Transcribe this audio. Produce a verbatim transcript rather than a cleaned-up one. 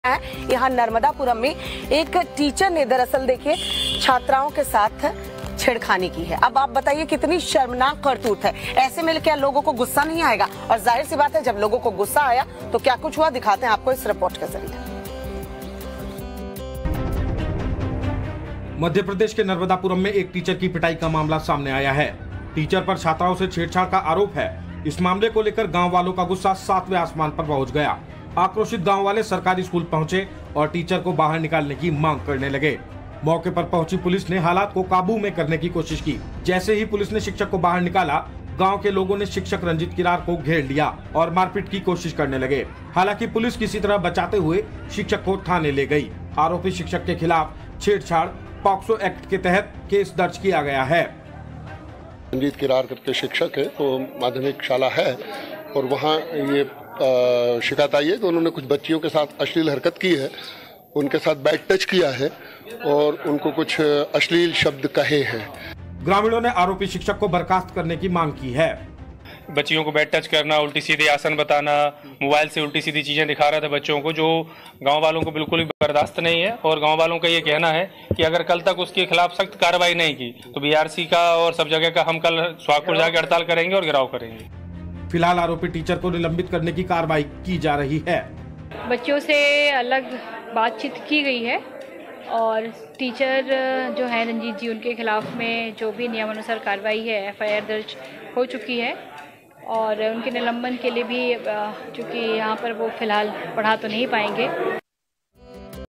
यहाँ नर्मदापुरम में एक टीचर ने दरअसल देखिए छात्राओं के साथ छेड़खानी की है। अब आप बताइए कितनी शर्मनाक करतूत है। ऐसे में क्या लोगों को गुस्सा नहीं आएगा? और जाहिर सी बात है जब लोगों को गुस्सा आया तो क्या कुछ हुआ, दिखाते हैं आपको इस रिपोर्ट के जरिए। मध्य प्रदेश के नर्मदापुरम में एक टीचर की पिटाई का मामला सामने आया है। टीचर पर छात्राओं से छेड़छाड़ का आरोप है। इस मामले को लेकर गांव वालों का गुस्सा सातवें आसमान पर पहुंच गया। आक्रोशित गांव वाले सरकारी स्कूल पहुंचे और टीचर को बाहर निकालने की मांग करने लगे। मौके पर पहुंची पुलिस ने हालात को काबू में करने की कोशिश की। जैसे ही पुलिस ने शिक्षक को बाहर निकाला, गांव के लोगों ने शिक्षक रंजीत किरार को घेर लिया और मारपीट की कोशिश करने लगे। हालांकि पुलिस किसी तरह बचाते हुए शिक्षक को थाने ले गई। आरोपी शिक्षक के खिलाफ छेड़छाड़ पॉक्सो एक्ट के तहत केस दर्ज किया गया है। रंजीत किरार करके शिक्षक है, वो माध्यमिक शाला है और वहाँ ये शिकायत आई है कि उन्होंने कुछ बच्चियों के साथ अश्लील हरकत की है, उनके साथ बैड टच किया है और उनको कुछ अश्लील शब्द कहे हैं। ग्रामीणों ने आरोपी शिक्षक को बर्खास्त करने की मांग की है। बच्चियों को बैड टच करना, उल्टी सीधे आसन बताना, मोबाइल से उल्टी सीधी चीजें दिखा रहा था बच्चों को, जो गांव वालों को बिल्कुल भी बर्दाश्त नहीं है। और गांव वालों का ये कहना है कि अगर कल तक उसके खिलाफ सख्त कार्रवाई नहीं की तो बीआरसी का और सब जगह का हम कल सुहागपुर जाकर हड़ताल करेंगे और घेराव करेंगे। फिलहाल आरोपी टीचर को निलंबित करने की कार्रवाई की जा रही है। बच्चों से अलग बातचीत की गई है और टीचर जो है रंजीत जी, उनके खिलाफ में जो भी नियमानुसार कार्रवाई है, एफआईआर दर्ज हो चुकी है और उनके निलंबन के लिए भी, चूँकि यहाँ पर वो फिलहाल पढ़ा तो नहीं पाएंगे,